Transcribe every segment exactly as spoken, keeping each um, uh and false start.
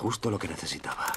justo lo que necesitaba.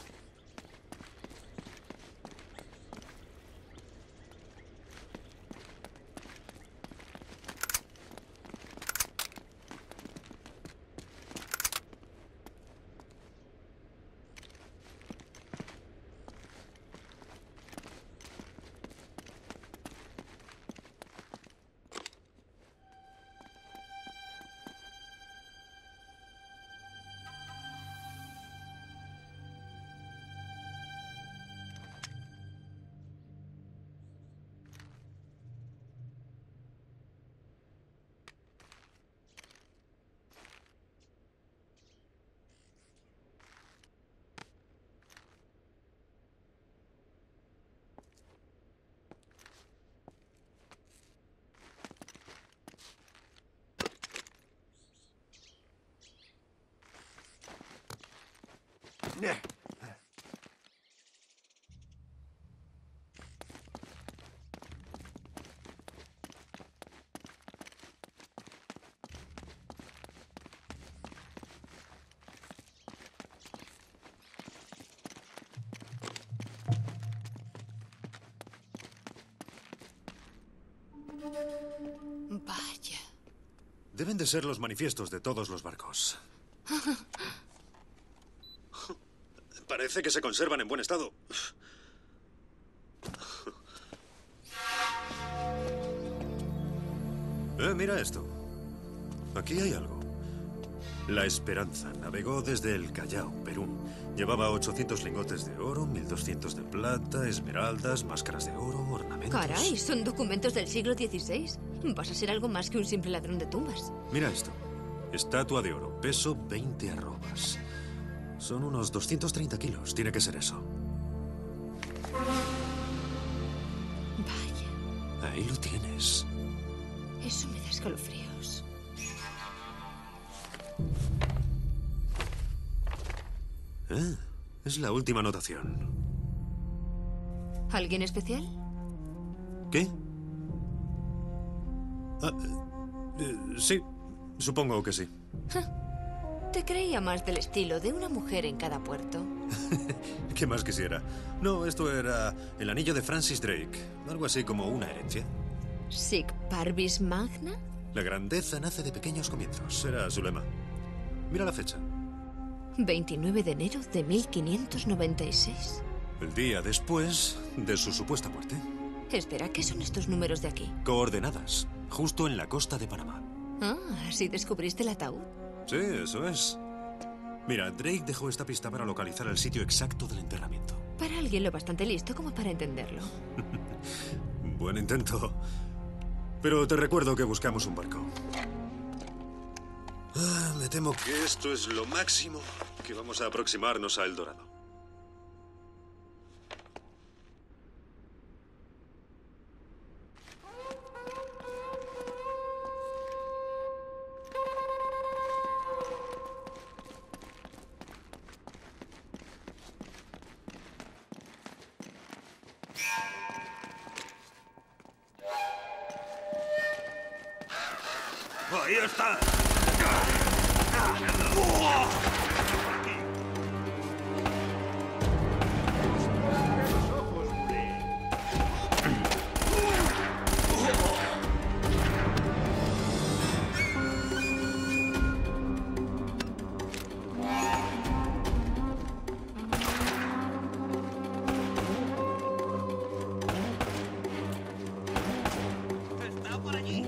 Vaya. Deben de ser los manifiestos de todos los barcos. Parece que se conservan en buen estado. Eh, mira esto. Aquí hay algo. La Esperanza navegó desde el Callao, Perú. Llevaba ochocientos lingotes de oro, mil doscientos de plata, esmeraldas, máscaras de oro, ornamentos... Caray, son documentos del siglo dieciséis. Vas a ser algo más que un simple ladrón de tumbas. Mira esto. Estatua de oro, peso veinte arrobas. Son unos doscientos treinta kilos. Tiene que ser eso. Vaya. Ahí lo tienes. Eso me da escalofríos. Ah, es la última anotación. ¿Alguien especial? ¿Qué? Ah, eh, sí, supongo que sí. Te creía más del estilo de una mujer en cada puerto. ¿Qué más quisiera? No, esto era el anillo de Francis Drake. Algo así como una herencia. ¿Sic parvis magna? La grandeza nace de pequeños comienzos. Era su lema. Mira la fecha. veintinueve de enero de mil quinientos noventa y seis. El día después de su supuesta muerte. Espera, ¿qué son estos números de aquí? Coordenadas. Justo en la costa de Panamá. Ah, ¿así descubriste el ataúd? Sí, eso es. Mira, Drake dejó esta pista para localizar el sitio exacto del enterramiento. Para alguien lo bastante listo como para entenderlo. Buen intento. Pero te recuerdo que buscamos un barco. Ah, me temo que esto es lo máximo que vamos a aproximarnos a El Dorado. ¡Ahí está! ¿Está por allí?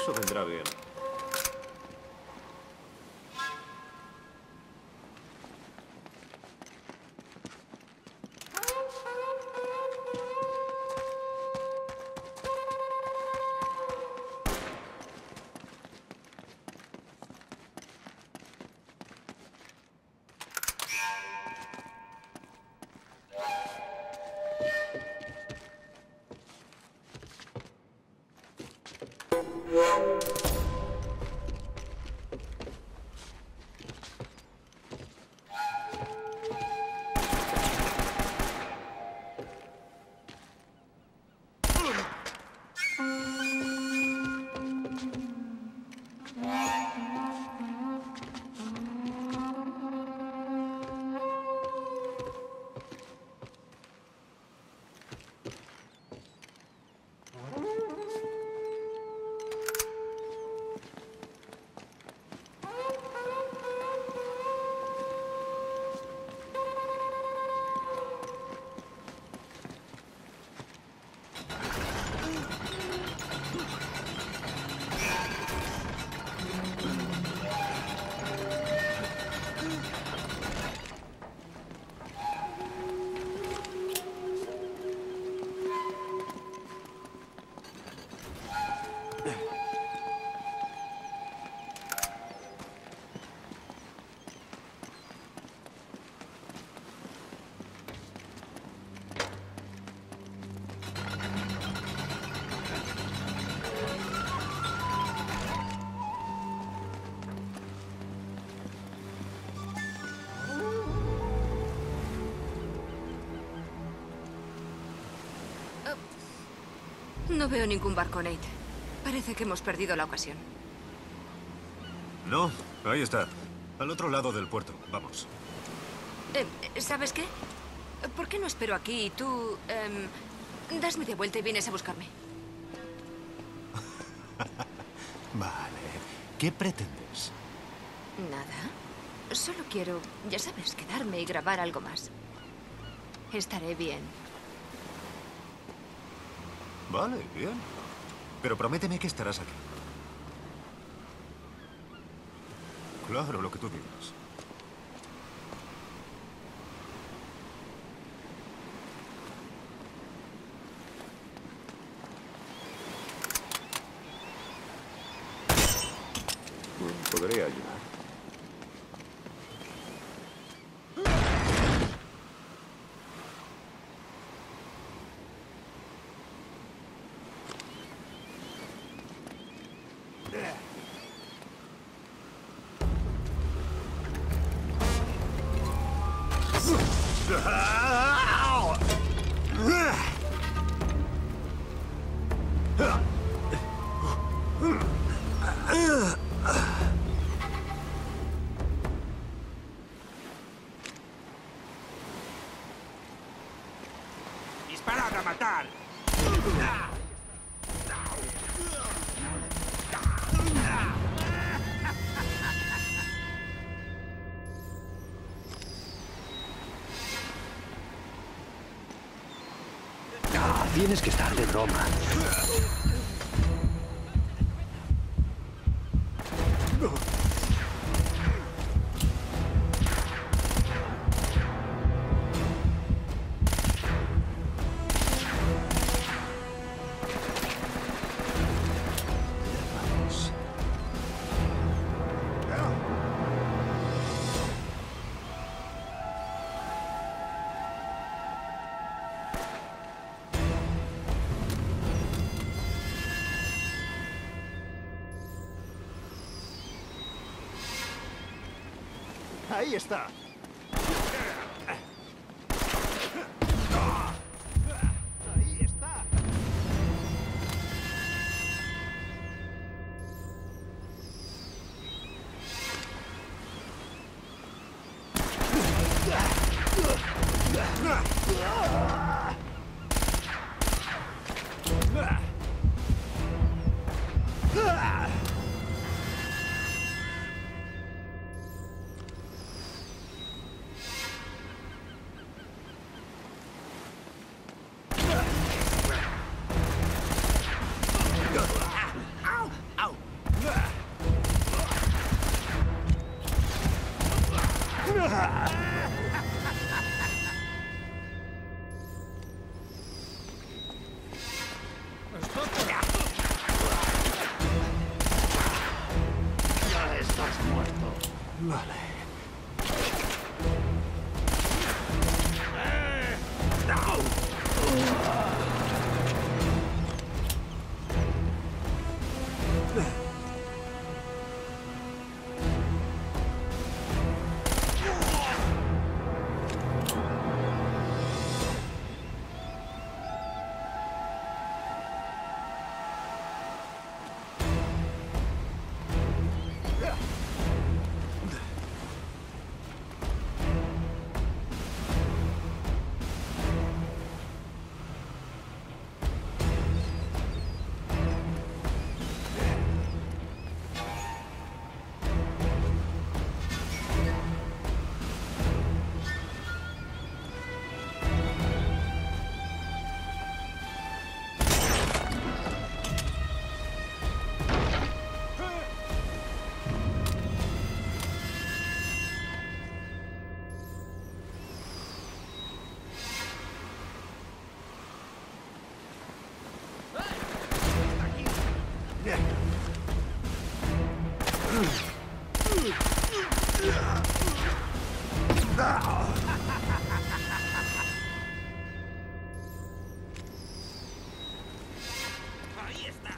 Eso vendrá bien. No veo ningún barco, Nate. Parece que hemos perdido la ocasión. No, ahí está. Al otro lado del puerto. Vamos. Eh, ¿Sabes qué? ¿Por qué no espero aquí y tú... Eh, das media vuelta y vienes a buscarme? Vale. ¿Qué pretendes? Nada. Solo quiero, ya sabes, quedarme y grabar algo más. Estaré bien. Vale, bien. Pero prométeme que estarás aquí. Claro, lo que tú digas. Podría ayudar. ¡Disparad a matar! Ah, tienes que estar de broma. Ahí está. Ahí está. Ya estás muerto. Vale. Ahí está.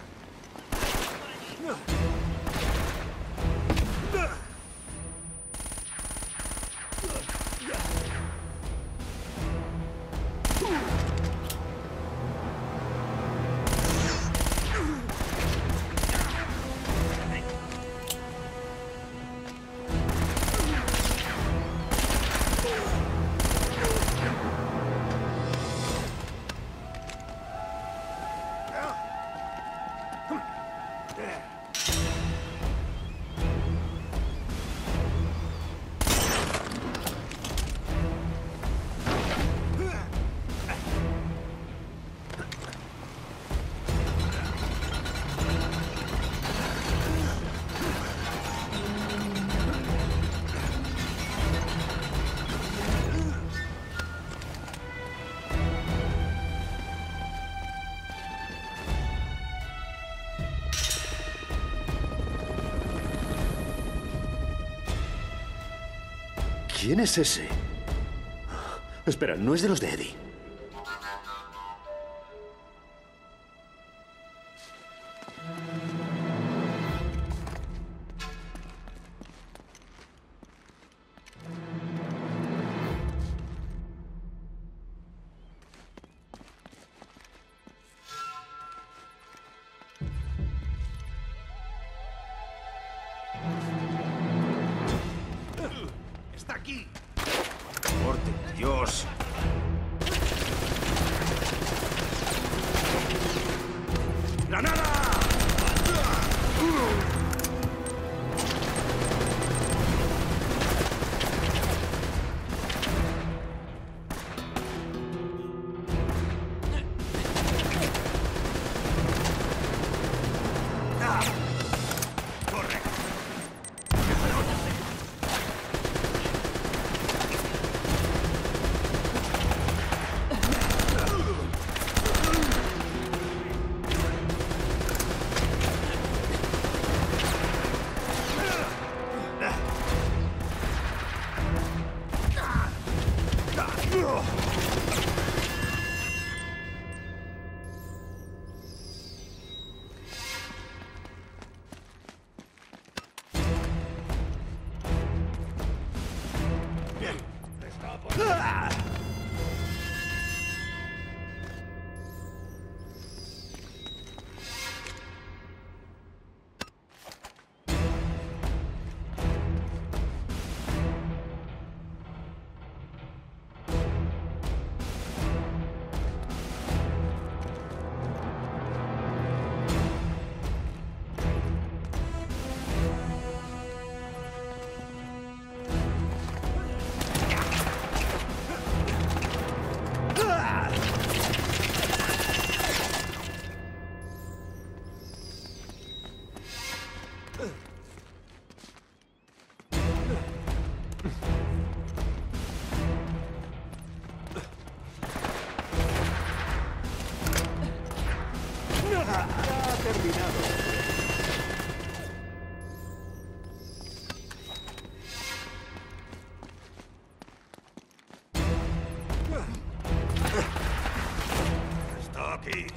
¿Quién es ese? Espera, no es de los de Eddie. Está aquí. Porte, Dios. ¡Granada! terminado. Está aquí.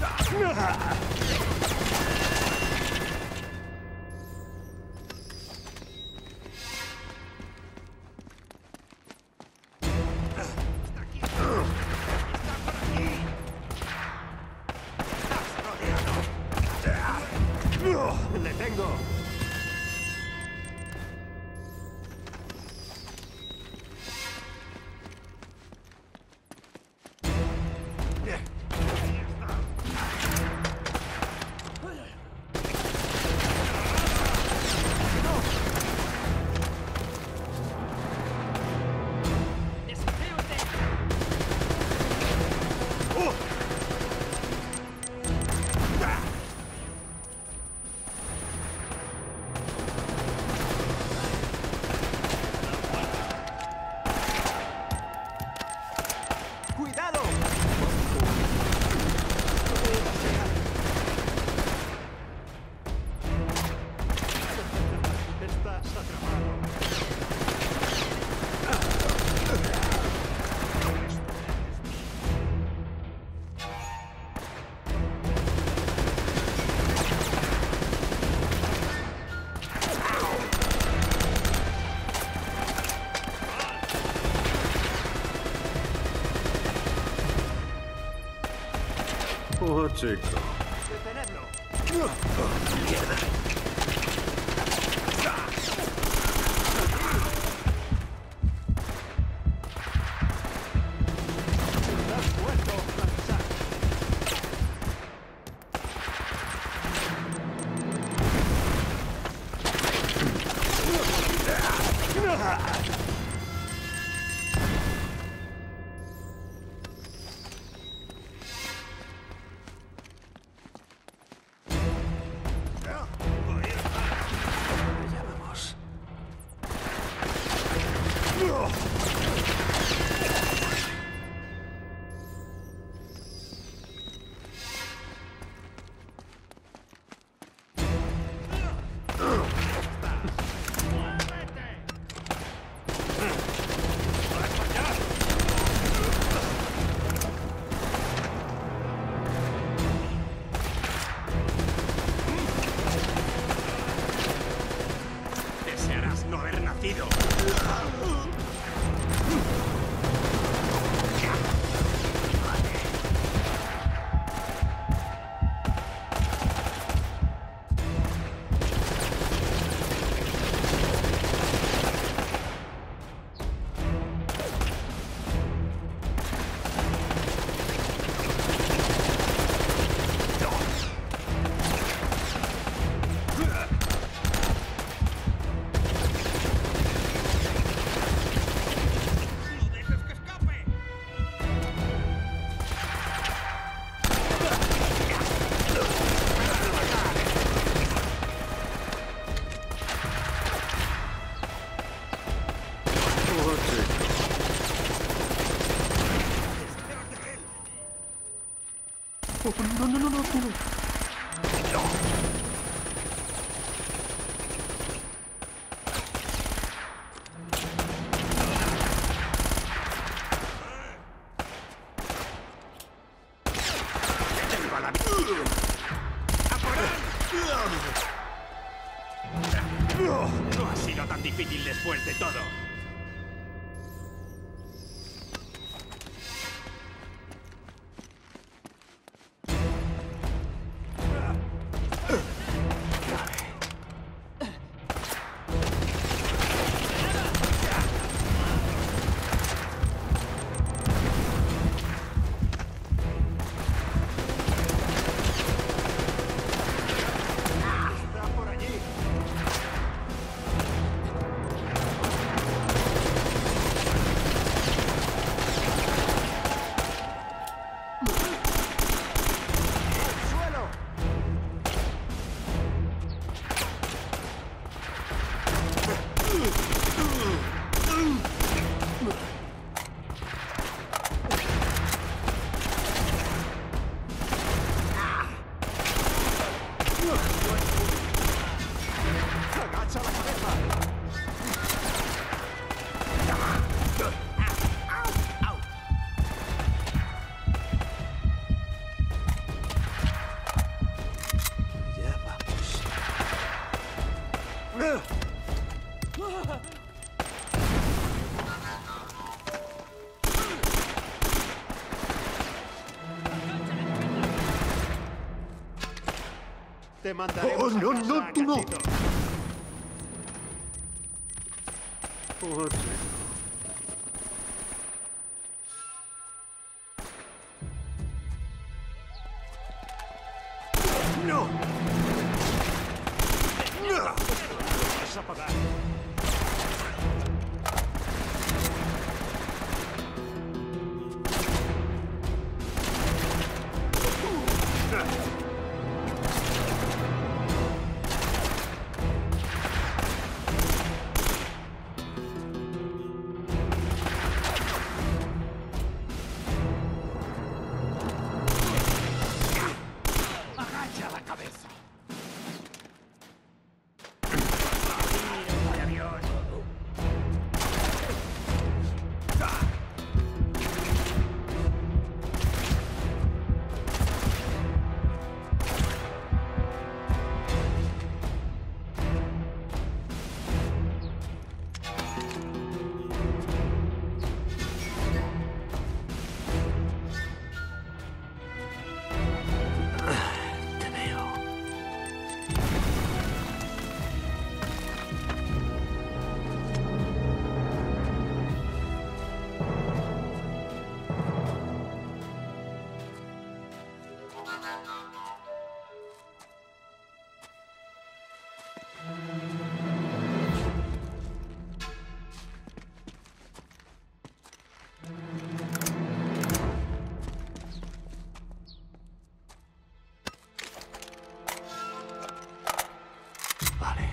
¡Le tengo! ¡Cuidado! Estás atrapado. Oh, chico. ¡Detenedlo! ¡Estás muerto, Frank! Ya vamos. Desearás no haber nacido. ¡No dejes que escape! Oh, chico. Oh, no, no, no, no, tú no. ¡Tengo la... ¡A por él! No ha sido tan difícil después de todo. Está por allí. Te mandaremos Oh, no, a casa, no, tú no. gatito. Oh, sí. ¡No! ¡No! ¡Vas a pagar! ¡Agacha la cabeza! ¡Vaya Dios! Te veo. Vale.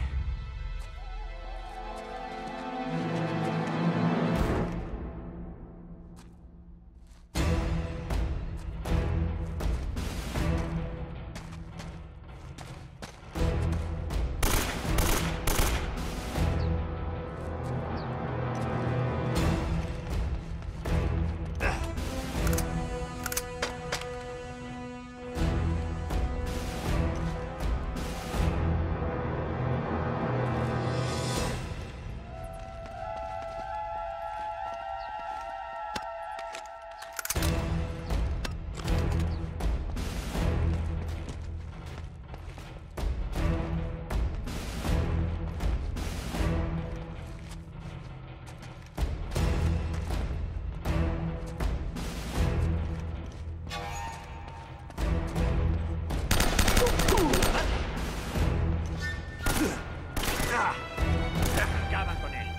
Acaba con él.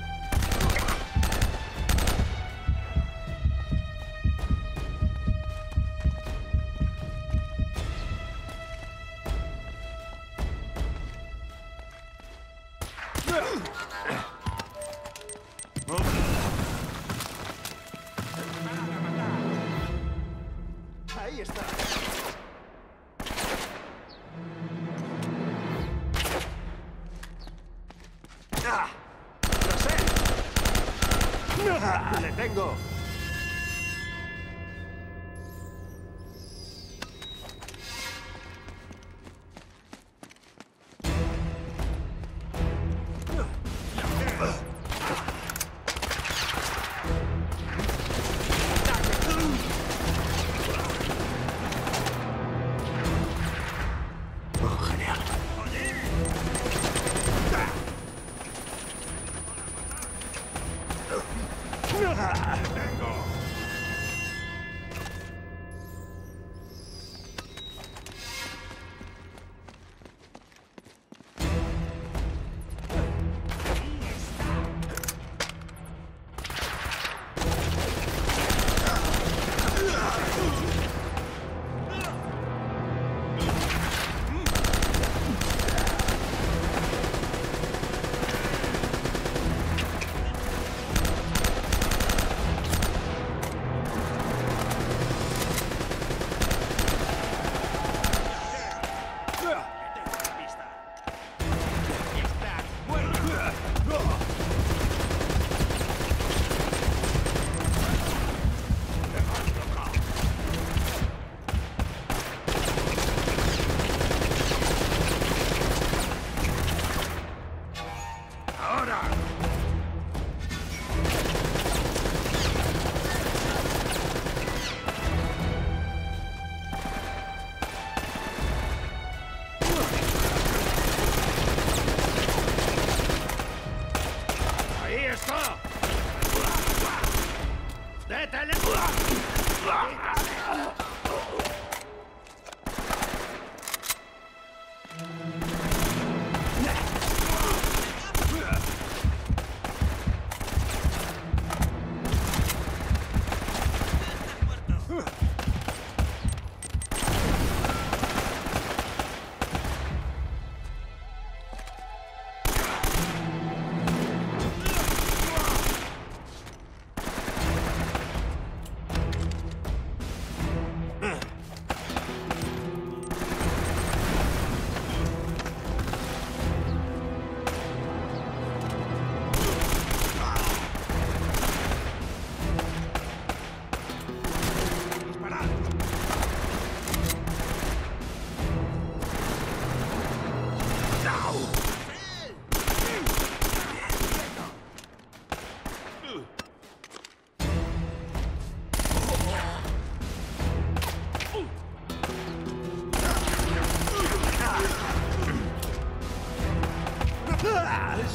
Ahí está. ¡Ah! ¡Lo sé! ¡Ah! ¡Le tengo! Oh, genial.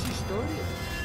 historia.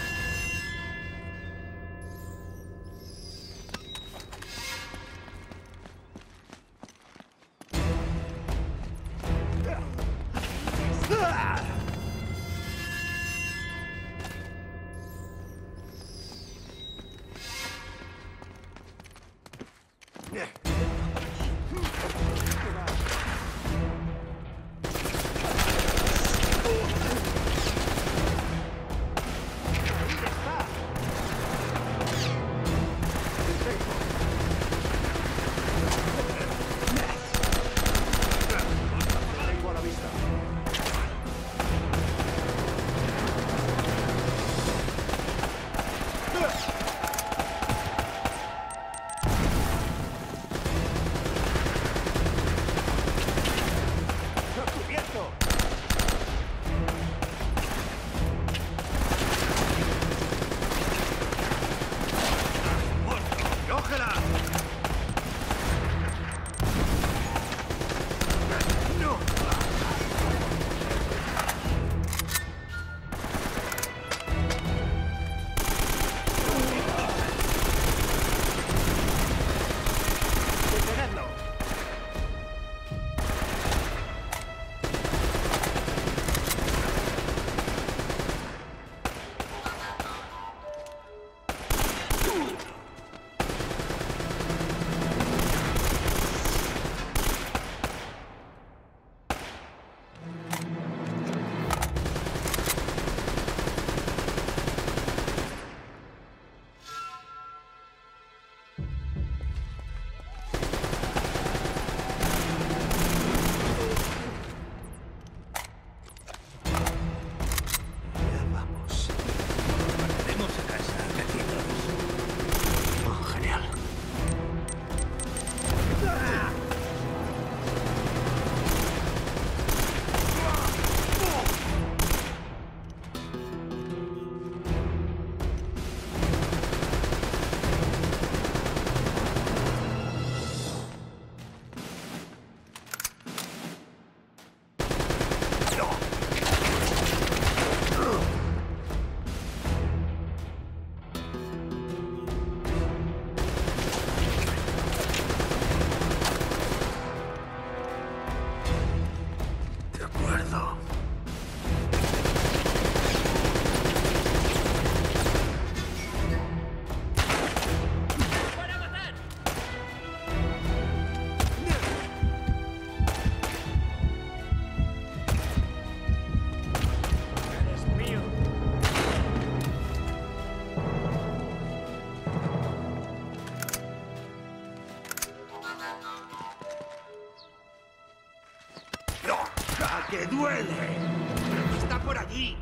¡Que duele! ¡Está por allí!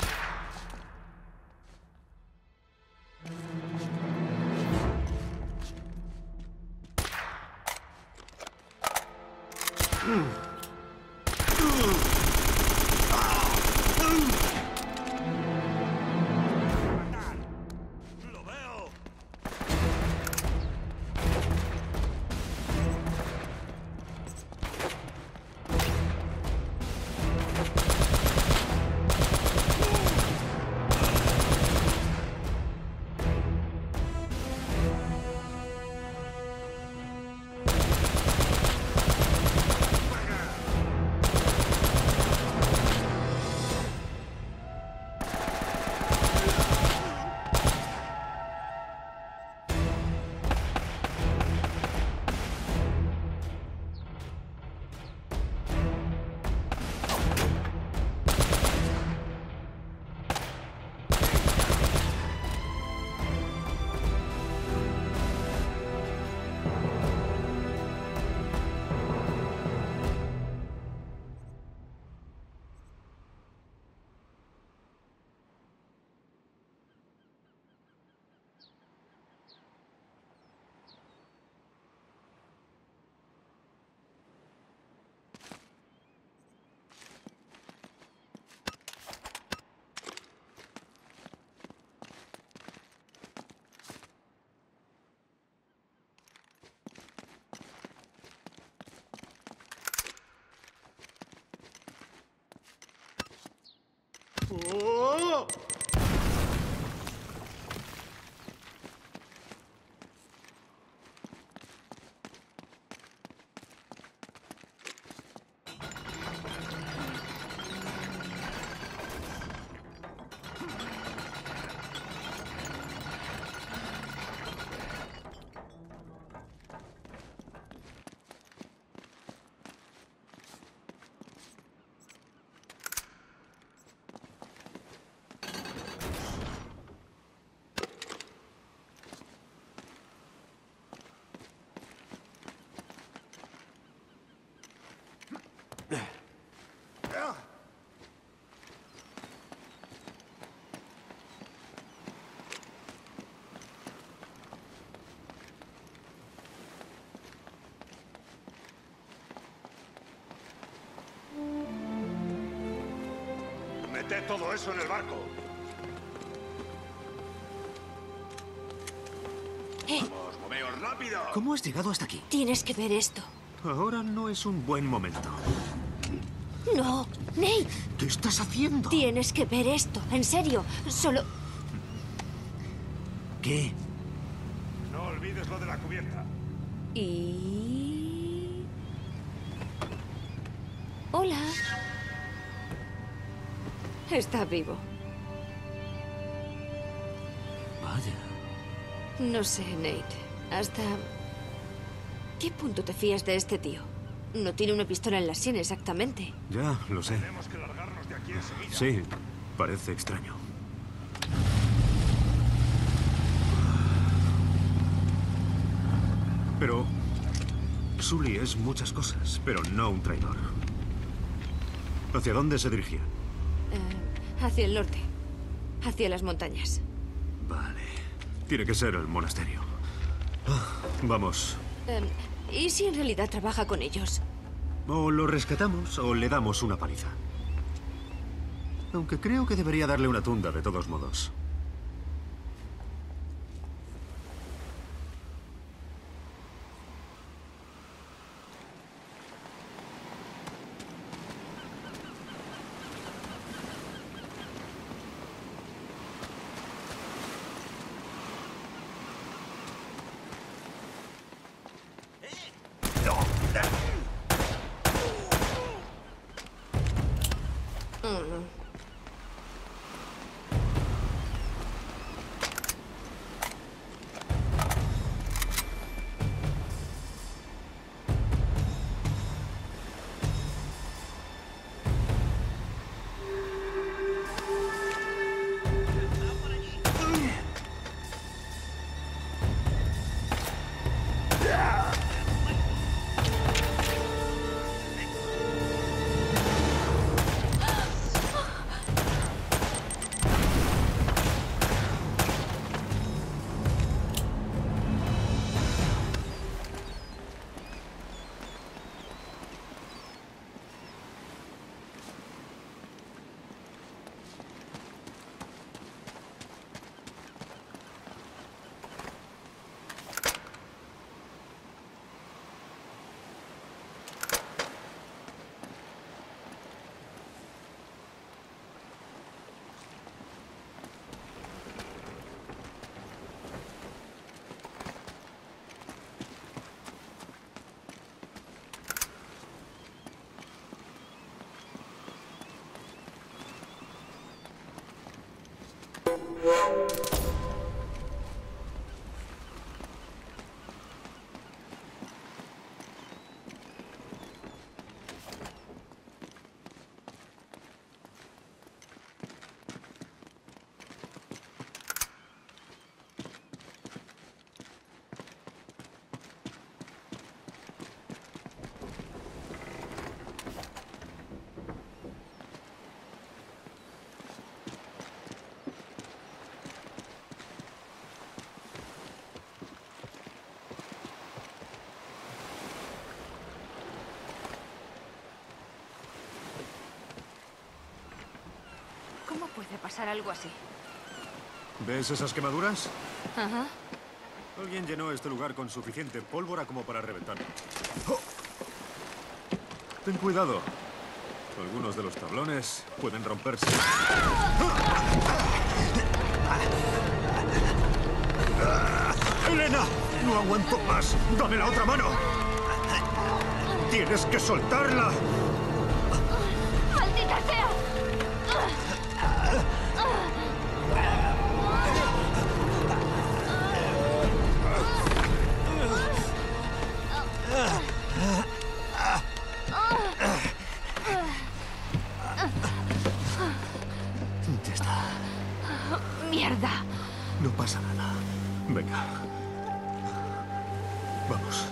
¡Lo veo! ¡Oh! Meted todo eso en el barco. Eh, Vamos, moveos rápido. ¿Cómo has llegado hasta aquí? tienes que ver esto. Ahora no es un buen momento. No, Nate, ¿Qué estás haciendo? tienes que ver esto. En serio, solo... ¿Qué? No olvides lo de la cubierta. Y... Hola. Está vivo. Vaya. No sé, Nate. ¿Hasta qué punto te fías de este tío? No tiene una pistola en la sien exactamente. Ya, lo sé. Tenemos que largarnos de aquí enseguida. Sí, parece extraño. Pero Sully es muchas cosas, pero no un traidor. ¿Hacia dónde se dirigía? Eh, hacia el norte. Hacia las montañas. Vale. Tiene que ser el monasterio. Ah, vamos. Eh, ¿Y si en realidad trabaja con ellos? O lo rescatamos o le damos una paliza. Aunque creo que debería darle una tunda de todos modos. Oh, no. ¿Cómo puede pasar algo así? ¿Ves esas quemaduras? Ajá. Alguien llenó este lugar con suficiente pólvora como para reventarlo. ¡Oh! Ten cuidado. Algunos de los tablones pueden romperse. ¡Elena! ¡No aguanto más! ¡Dame la otra mano! ¡Tienes que soltarla! ¡Maldita sea! Ya está. ¡Mierda! No pasa nada. Venga. Vamos.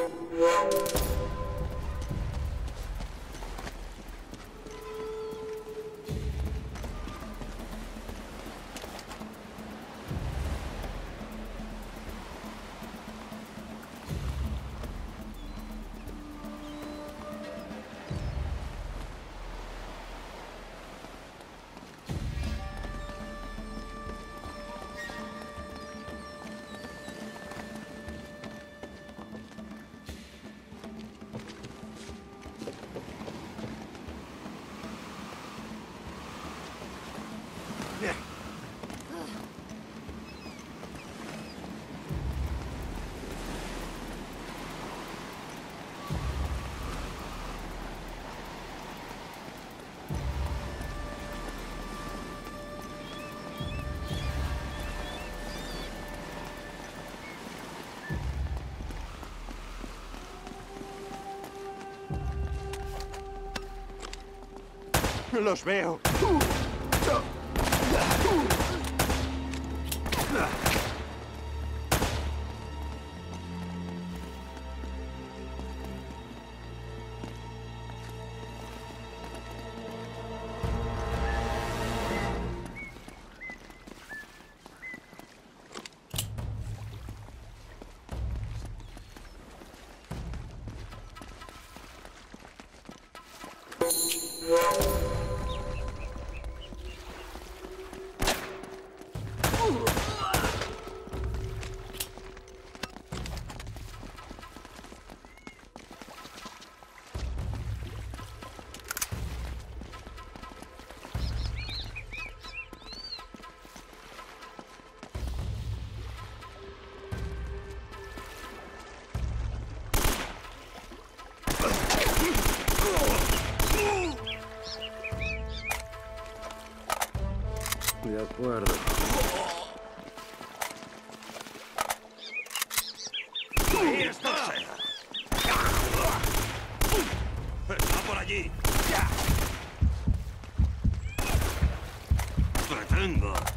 Los veo. De acuerdo. ¡Ahí está! ¡Está por allí! ¡Te tengo!